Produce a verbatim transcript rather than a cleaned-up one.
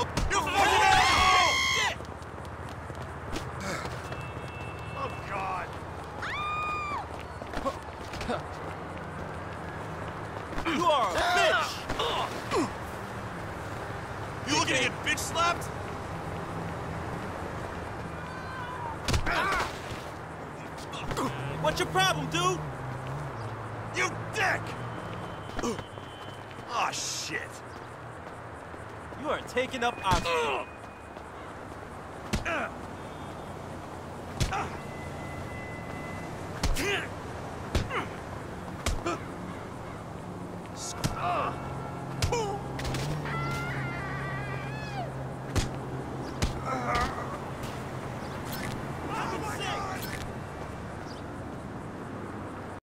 You fucking asshole! Shit! Oh, God. You are a bitch! You looking to get bitch slapped? What's your problem, dude? You dick! Oh, shit. You are taking up our...